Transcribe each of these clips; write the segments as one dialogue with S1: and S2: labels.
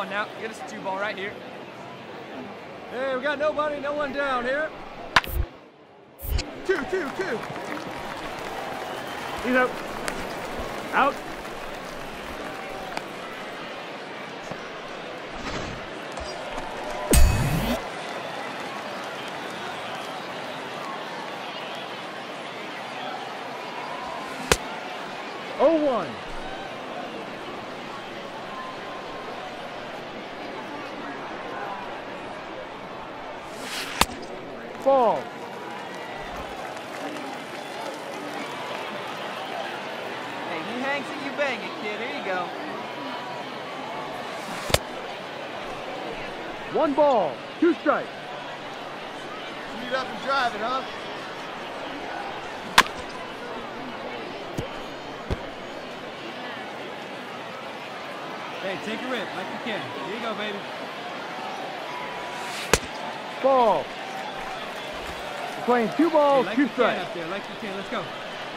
S1: 2-1 now. Get us a 2 ball right here.
S2: Hey, we got nobody, no one down here. 2, 2, 2.
S3: He's out. Out. Oh, 1. Ball.
S1: Hey, he hangs it, you bang it, kid. Here you go.
S3: 1 ball, 2 strikes.
S2: Speed up and drive it, huh?
S1: Hey, take a rip like you can. Here you go, baby.
S3: Ball. We're playing 2 balls,
S1: hey, like
S3: 2
S1: you
S3: strikes.
S1: can up there, like you can. Let's go.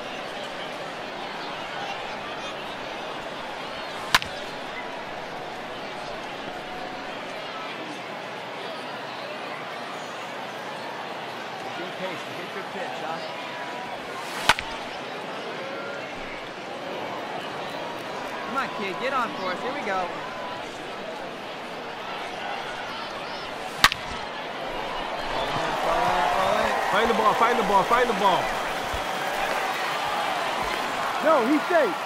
S1: Good pace, hit your pitch, huh? Come on, kid, get on for us. Here we go.
S2: Find the ball, find the ball, find the ball.
S3: No, he's safe.